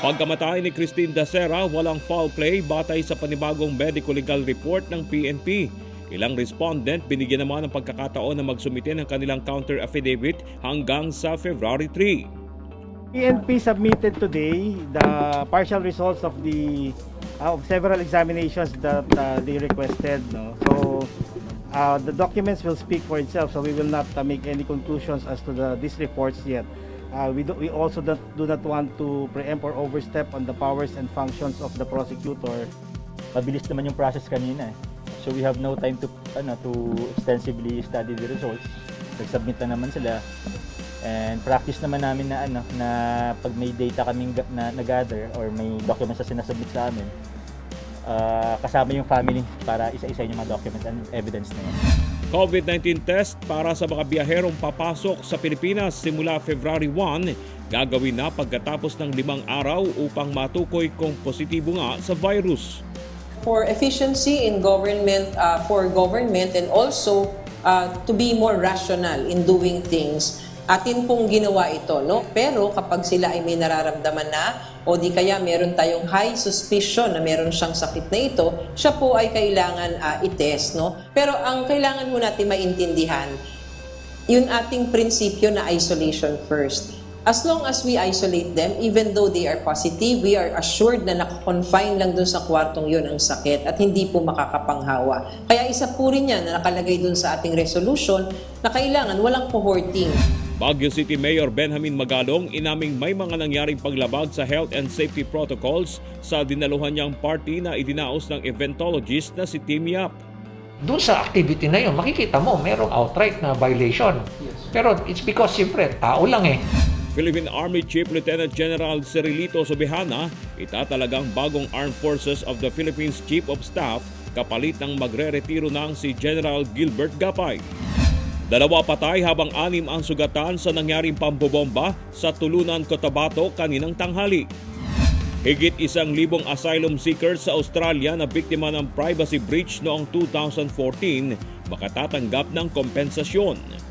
Pagkamatay ni Christine Dacera, walang foul play batay sa panibagong medico-legal report ng PNP. Ilang respondent binigyan naman ng pagkakataon na magsumite ng kanilang counter affidavit hanggang sa February 3. PNP submitted today the partial results of several examinations that they requested. No? So the documents will speak for itself. So we will not make any conclusions as to these reports yet. We also do not want to preempt or overstep on the powers and functions of the prosecutor. Mabilis naman yung process kanina. So we have no time to extensively study the results. Nag-submit na naman sila. And practice naman namin na pag may data kaming na-gather or may documents na sinasubmit sa amin, kasama yung family para isa-isa yung mga documents and evidence na yun. COVID-19 test para sa mga biyaherong papasok sa Pilipinas simula February 1 gagawin na pagkatapos ng 5 araw upang matukoy kung positibo nga sa virus. For efficiency in government, and also to be more rational in doing things, atin pong ginawa ito, no? Pero kapag sila ay may nararamdaman na o di kaya meron tayong high suspicion na meron siyang sakit na ito, siya po ay kailangan i-test, no? Pero ang kailangan mo natin maintindihan, yung ating prinsipyo na isolation first. As long as we isolate them, even though they are positive, we are assured na nakakonfine lang dun sa kwartong yun ang sakit at hindi po makakapanghawa. Kaya isa po rin yan na nakalagay dun sa ating resolution na kailangan walang cohorting. Baguio City Mayor Benjamin Magalong inaming may mga nangyaring paglabag sa health and safety protocols sa dinaluhan niyang party na idinaos ng eventologist na si Tim Yap. Doon sa activity na yun, makikita mo merong outright na violation. Pero it's because siyempre tao lang eh. Philippine Army Chief Lieutenant General Cirilito Sobihana itatalagang bagong Armed Forces of the Philippines Chief of Staff kapalit ng magre-retiro ng si General Gilbert Gapay. 2 patay habang 6 ang sugatan sa nangyaring pambobomba sa Tulunan, Cotabato kaninang tanghali. Higit 1,000 asylum seekers sa Australia na biktima ng privacy breach noong 2014 makatatanggap ng kompensasyon.